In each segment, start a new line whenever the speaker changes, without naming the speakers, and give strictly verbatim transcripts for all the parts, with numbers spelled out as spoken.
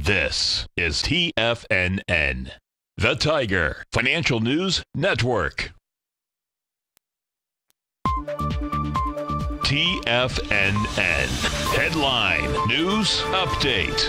This is T F N N, the Tiger Financial News Network. T F N N Headline News Update.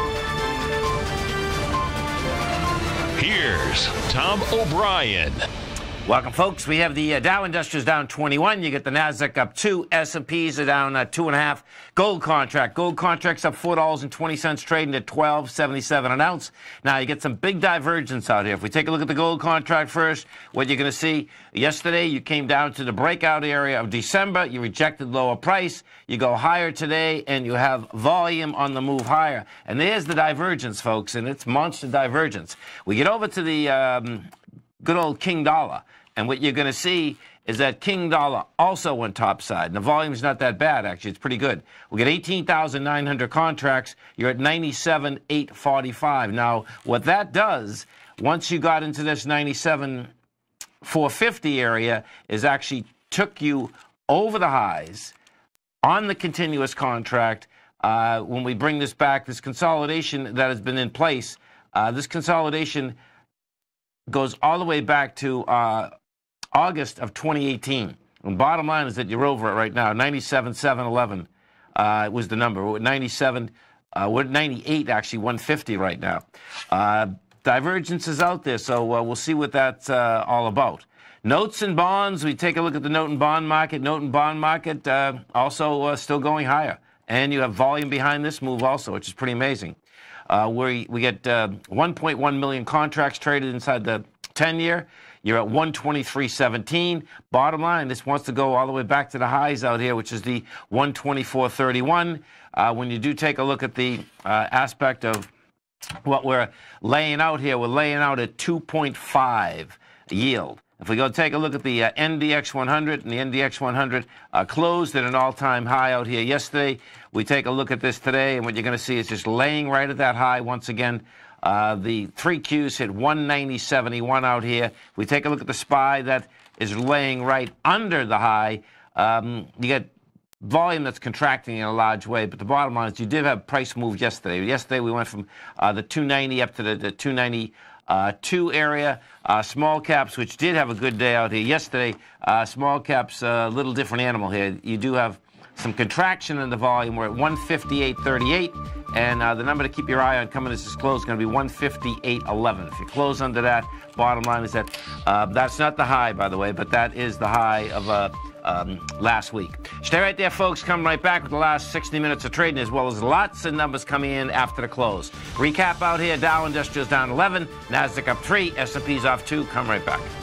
Here's Tom O'Brien.
Welcome, folks. We have the uh, Dow Industrials down twenty-one. You get the Nasdaq up two. S and Ps are down uh, two and a half. Gold contract. Gold contract's up four dollars and twenty cents, trading at twelve seventy-seven an ounce. Now, you get some big divergence out here. If we take a look at the gold contract first, what you're going to see, yesterday you came down to the breakout area of December. You rejected lower price. You go higher today, and you have volume on the move higher. And there's the divergence, folks, and it's monster divergence. We get over to the um, good old King Dollar. And what you're going to see is that King Dollar also went topside. And the volume's not that bad, actually. It's pretty good. We get eighteen thousand nine hundred contracts. You're at ninety-seven eight forty-five. Now, what that does, once you got into this ninety-seven four fifty area, is actually took you over the highs on the continuous contract. Uh, when we bring this back, this consolidation that has been in place, uh, this consolidation goes all the way back to uh, August of twenty eighteen. And bottom line is that you're over it right now. ninety-seven seven eleven uh, was the number. We're at ninety-seven. Uh, we're at ninety-eight, actually, one fifty right now. Uh, divergence is out there, so uh, we'll see what that's uh, all about. Notes and bonds. We take a look at the note and bond market. Note and bond market uh, also uh, still going higher. And you have volume behind this move also, which is pretty amazing. Uh, we, we get uh, one point one million contracts traded inside the ten-year. You're at one twenty-three seventeen. Bottom line, this wants to go all the way back to the highs out here, which is the one twenty-four thirty-one. Uh, when you do take a look at the uh, aspect of what we're laying out here, we're laying out at two point five yield. If we go take a look at the uh, N D X one hundred, and the N D X one hundred uh, closed at an all-time high out here yesterday. We take a look at this today, and what you're going to see is just laying right at that high once again. Uh, the three Qs hit one ninety seventy-one out here. We take a look at the S P Y that is laying right under the high. Um, you get volume that's contracting in a large way, but the bottom line is you did have price move yesterday. Yesterday we went from uh, the two ninety up to the, the two ninety-two area. Uh, small caps, which did have a good day out here yesterday. Uh, small caps, a uh, little different animal here. You do have some contraction in the volume. We're at one fifty-eight thirty-eight, and uh, the number to keep your eye on coming as this close is going to be one fifty-eight eleven. If you close under that, bottom line is that uh, that's not the high, by the way, but that is the high of uh, um, last week. Stay right there, folks. Coming right back with the last sixty minutes of trading, as well as lots of numbers coming in after the close. Recap out here: Dow Industrials down eleven, Nasdaq up three, S and P's off two. Come right back.